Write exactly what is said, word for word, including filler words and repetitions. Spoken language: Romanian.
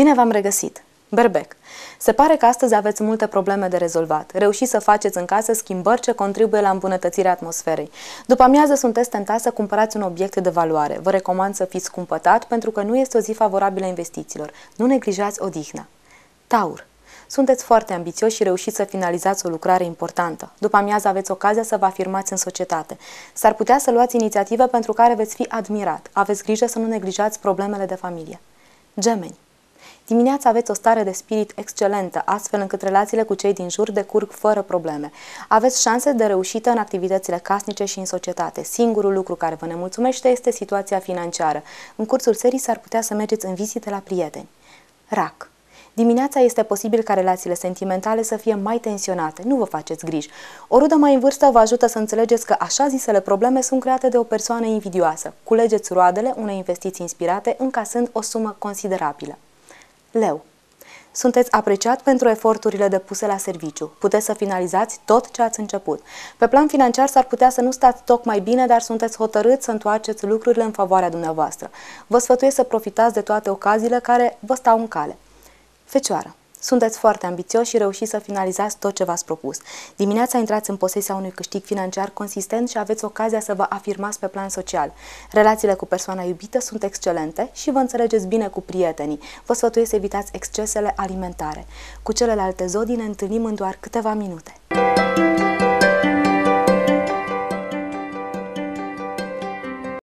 Bine v-am regăsit! Berbec. Se pare că astăzi aveți multe probleme de rezolvat. Reușiți să faceți în casă schimbări ce contribuie la îmbunătățirea atmosferei. După amiază sunteți tentați să cumpărați un obiect de valoare. Vă recomand să fiți cumpătat pentru că nu este o zi favorabilă investițiilor. Nu neglijați odihna. Taur. Sunteți foarte ambițioși și reușiți să finalizați o lucrare importantă. După amiază aveți ocazia să vă afirmați în societate. S-ar putea să luați inițiative pentru care veți fi admirat. Aveți grijă să nu neglijați problemele de familie. Gemeni. Dimineața aveți o stare de spirit excelentă, astfel încât relațiile cu cei din jur decurg fără probleme. Aveți șanse de reușită în activitățile casnice și în societate. Singurul lucru care vă nemulțumește este situația financiară. În cursul serii s-ar putea să mergeți în vizite la prieteni. Rac. Dimineața este posibil ca relațiile sentimentale să fie mai tensionate. Nu vă faceți griji. O rudă mai în vârstă vă ajută să înțelegeți că așa zisele probleme sunt create de o persoană invidioasă. Culegeți roadele unei investiții inspirate, încasând o sumă considerabilă. Leu. Sunteți apreciat pentru eforturile depuse la serviciu. Puteți să finalizați tot ce ați început. Pe plan financiar s-ar putea să nu stați tocmai bine, dar sunteți hotărâți să întoarceți lucrurile în favoarea dumneavoastră. Vă sfătuiesc să profitați de toate ocaziile care vă stau în cale. Fecioară. Sunteți foarte ambițioși și reușiți să finalizați tot ce v-ați propus. Dimineața intrați în posesia unui câștig financiar consistent și aveți ocazia să vă afirmați pe plan social. Relațiile cu persoana iubită sunt excelente și vă înțelegeți bine cu prietenii. Vă sfătuiesc să evitați excesele alimentare. Cu celelalte zodii ne întâlnim în doar câteva minute.